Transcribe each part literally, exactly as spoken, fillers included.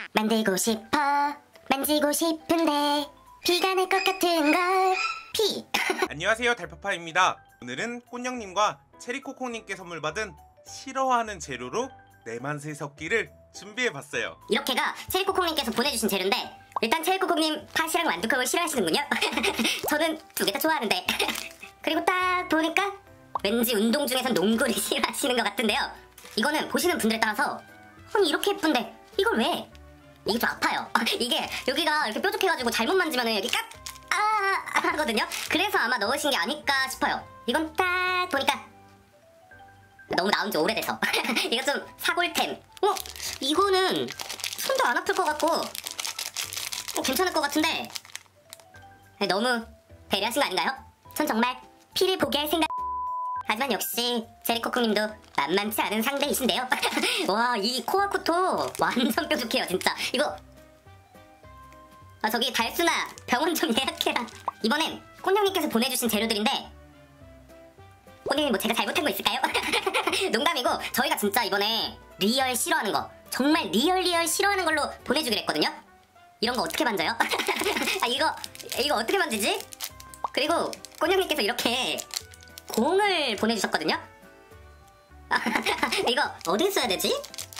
만들고 싶어 만지고 싶은데 피가 날 것 같은 걸 피. 안녕하세요, 달파파입니다. 오늘은 꽃냥님과 체리코코님께 선물 받은 싫어하는 재료로 내만세 섞기를 준비해봤어요. 이렇게가 체리코코님께서 보내주신 재료인데, 일단 체리코코님 팥이랑 완두콩을 싫어하시는군요. 저는 두 개 다 좋아하는데 그리고 딱 보니까 왠지 운동 중에선 농구를 싫어하시는 것 같은데요. 이거는 보시는 분들에 따라서 아니 이렇게 예쁜데 이걸 왜? 이게 좀 아파요. 이게 여기가 이렇게 뾰족해가지고 잘못 만지면 여기 깍! 아! 하거든요. 그래서 아마 넣으신 게 아닐까 싶어요. 이건 딱 보니까 너무 나온 지 오래돼서 이거 좀 사골템. 어? 이거는 손도 안 아플 것 같고 어, 괜찮을 것 같은데 너무 배려하신 거 아닌가요? 전 정말 피를 보게 할 생각. 하지만 역시 체리코코님도 만만치 않은 상대이신데요. 와, 이 코아쿠토 완전 뾰족해요 진짜. 이거 아 저기 달수나 병원 좀 예약해라. 이번엔 꽃냥님께서 보내주신 재료들인데 꽃냥님 뭐 제가 잘못한 거 있을까요? 농담이고 저희가 진짜 이번에 리얼 싫어하는 거, 정말 리얼 리얼 싫어하는 걸로 보내주기로 했거든요. 이런 거 어떻게 만져요? 아 이거 이거 어떻게 만지지? 그리고 꽃냥님께서 이렇게 공을 보내주셨거든요. 이거 어디 써야 되지?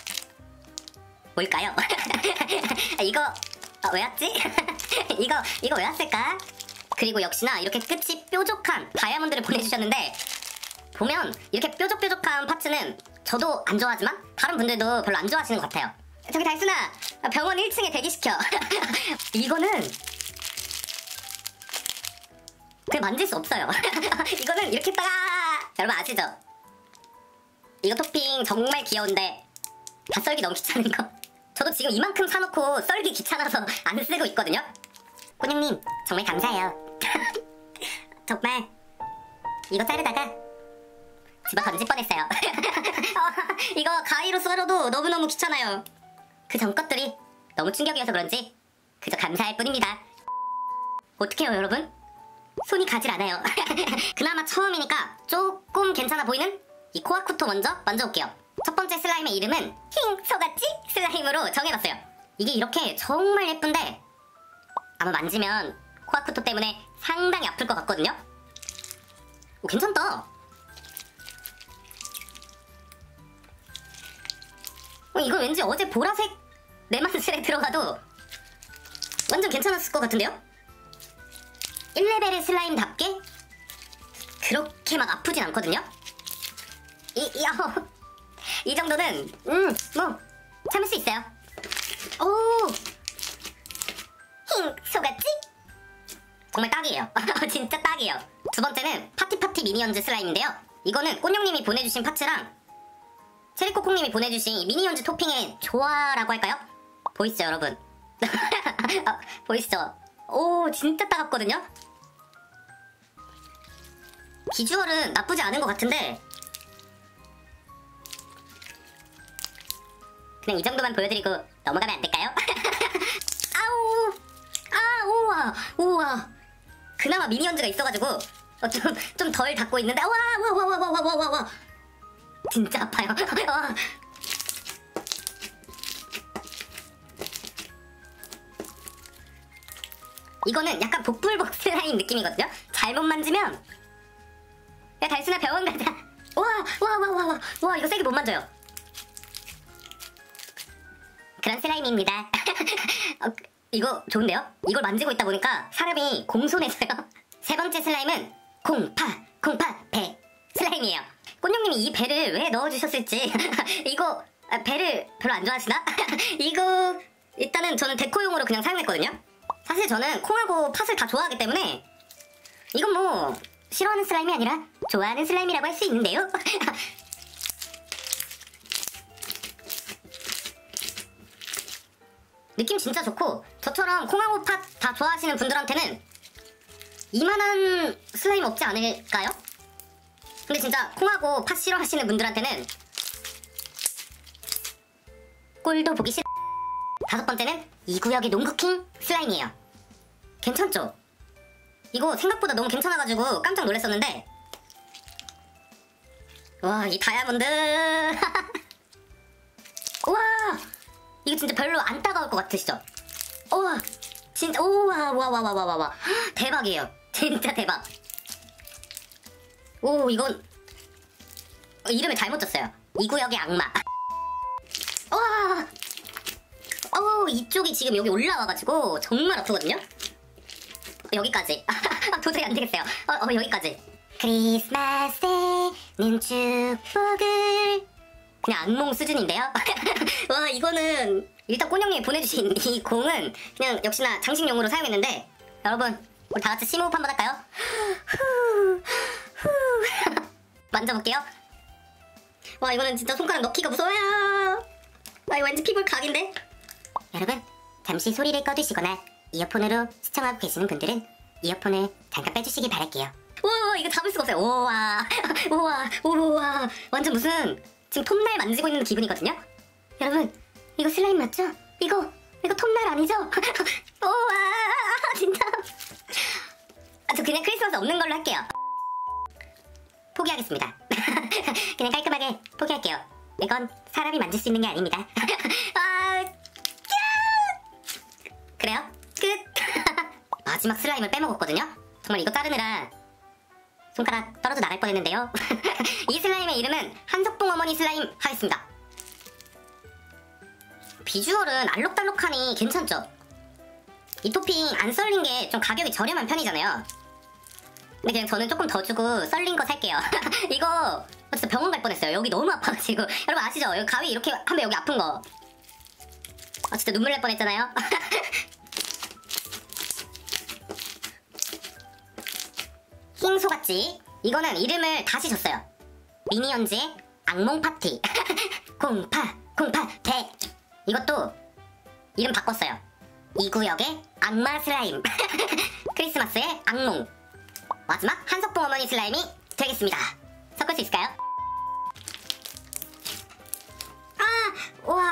뭘까요? 이거 아, 왜 왔지? 이거 이거 왜 왔을까? 그리고 역시나 이렇게 끝이 뾰족한 다이아몬드를 보내주셨는데, 보면 이렇게 뾰족뾰족한 파츠는 저도 안 좋아하지만 다른 분들도 별로 안 좋아하시는 것 같아요. 저기 달순아, 병원 일 층에 대기시켜. 이거는 그냥 만질 수 없어요. 이거는 이렇게 딱 여러분 아시죠? 이거 토핑 정말 귀여운데 다 썰기 너무 귀찮은 거. 저도 지금 이만큼 사놓고 썰기 귀찮아서 안 쓰고 있거든요. 꽃냥님 정말 감사해요. 정말 이거 자르다가 집어 던질 뻔했어요. 어, 이거 가위로 썰어도 너무너무 귀찮아요. 그 전 것들이 너무 충격이어서 그런지 그저 감사할 뿐입니다. 어떡해요 여러분? 손이 가질 않아요. 그나마 처음이니까 조금 괜찮아 보이는 이 코아쿠토 먼저 만져볼게요. 첫 번째 슬라임의 이름은 힝 소같지 슬라임으로 정해봤어요. 이게 이렇게 정말 예쁜데 아마 만지면 코아쿠토 때문에 상당히 아플 것 같거든요. 오, 괜찮다. 어, 이거 왠지 어제 보라색 내만슬에 들어가도 완전 괜찮았을 것 같은데요? 일 레벨의 슬라임답게 그렇게 막 아프진 않거든요? 이, 이, 어, 이 정도는 음, 뭐 참을 수 있어요. 오, 힝, 속았지? 정말 딱이에요. 진짜 딱이에요. 두 번째는 파티파티 미니언즈 슬라임인데요. 이거는 꽃냥님이 보내주신 파츠랑 체리코콩님이 보내주신 이 미니언즈 토핑의 조화라고 할까요? 보이시죠 여러분? 어, 보이시죠? 오, 진짜 따갑거든요? 비주얼은 나쁘지 않은 것 같은데 그냥 이 정도만 보여드리고 넘어가면 안 될까요? 아우! 아, 우와! 우와! 그나마 미니언즈가 있어가지고 어, 좀, 좀 덜 닿고 있는데, 와! 와! 와! 와! 와! 와! 와! 와! 진짜 아파요. 와. 이거는 약간 복불복 슬라임 느낌이거든요? 잘못 만지면 야 달순아 병원 가자. 와! 와! 와! 와! 와! 와, 이거 세게 못 만져요. 그런 슬라임입니다. 어, 이거 좋은데요? 이걸 만지고 있다 보니까 사람이 공손해져요. 세 번째 슬라임은 공파, 공파, 배 슬라임이에요. 꽃냥님이 이 배를 왜 넣어주셨을지. 이거 아, 배를 별로 안 좋아하시나? 이거 일단은 저는 데코용으로 그냥 사용했거든요. 사실 저는 콩하고 팥을 다 좋아하기 때문에 이건 뭐 싫어하는 슬라임이 아니라 좋아하는 슬라임이라고 할 수 있는데요. 느낌 진짜 좋고, 저처럼 콩하고 팥 다 좋아하시는 분들한테는 이만한 슬라임 없지 않을까요? 근데 진짜 콩하고 팥 싫어하시는 분들한테는 꼴도 보기 싫... 다섯 번째는 이 구역의 농구킹 슬라임이에요. 괜찮죠? 이거 생각보다 너무 괜찮아가지고 깜짝 놀랐었는데, 와, 이 다이아몬드. 와, 이거 진짜 별로 안 따가울 것 같으시죠? 우와 진짜 우와 와와와와와 대박이에요. 진짜 대박. 오 이건 이름을 잘못 줬어요. 이 구역의 악마. 와 어, 이쪽이 지금 여기 올라와가지고 정말 아프거든요? 여기까지. 도저히 안 되겠어요. 어, 어, 여기까지. 크리스마스에는 축복을. 그냥 악몽 수준인데요? 와, 이거는 일단 꽃형님이 보내주신 이 공은 그냥 역시나 장식용으로 사용했는데 여러분, 우리 다 같이 심호흡 한번 할까요? 만져볼게요. 와, 이거는 진짜 손가락 넣기가 무서워요. 와, 이거 왠지 피부를 각인데? 여러분 잠시 소리를 꺼두시거나 이어폰으로 시청하고 계시는 분들은 이어폰을 잠깐 빼주시기 바랄게요. 우와 이거 잡을 수가 없어요. 우와 우와 우와 완전 무슨 지금 톱날 만지고 있는 기분이거든요. 여러분 이거 슬라임 맞죠? 이거 이거 톱날 아니죠? 우와 진짜 아, 저 그냥 크리스마스 없는 걸로 할게요. 포기하겠습니다. 그냥 깔끔하게 포기할게요. 이건 사람이 만질 수 있는 게 아닙니다. 아 그래요? 끝! 마지막 슬라임을 빼먹었거든요? 정말 이거 자르느라 손가락 떨어져 나갈 뻔했는데요. 이 슬라임의 이름은 한석봉 어머니 슬라임 하겠습니다. 비주얼은 알록달록하니 괜찮죠? 이 토핑 안 썰린 게 좀 가격이 저렴한 편이잖아요. 근데 그냥 저는 조금 더 주고 썰린 거 살게요. 이거 진짜 병원 갈 뻔했어요. 여기 너무 아파가지고. 여러분 아시죠? 여기 가위 이렇게 하면 여기 아픈 거. 아 진짜 눈물 날 뻔했잖아요. 흰소같지? 이거는 이름을 다시 줬어요. 미니언즈의 악몽 파티. 공파 공파 대. 이것도 이름 바꿨어요. 이 구역의 악마 슬라임. 크리스마스의 악몽. 마지막 한석봉 어머니 슬라임이 되겠습니다. 섞을 수 있을까요? 아! 와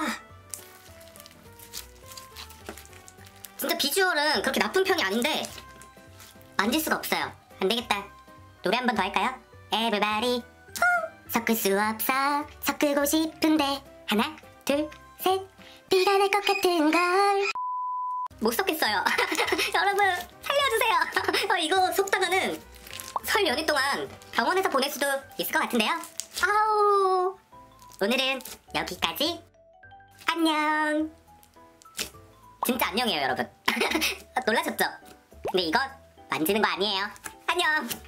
진짜 비주얼은 그렇게 나쁜 편이 아닌데 만질 수가 없어요. 안되겠다. 노래 한 번 더 할까요? Everybody 섞을 수 없어 섞고 싶은데 하나 둘셋 비가 날 것 같은걸. 못 섞겠어요. 여러분 살려주세요. 어, 이거 속다가는 설 연휴 동안 병원에서 보낼 수도 있을 것 같은데요. 아우 오늘은 여기까지. 안녕. 진짜 안녕이에요 여러분. 놀라셨죠? 근데 이거 만지는 거 아니에요. 안녕.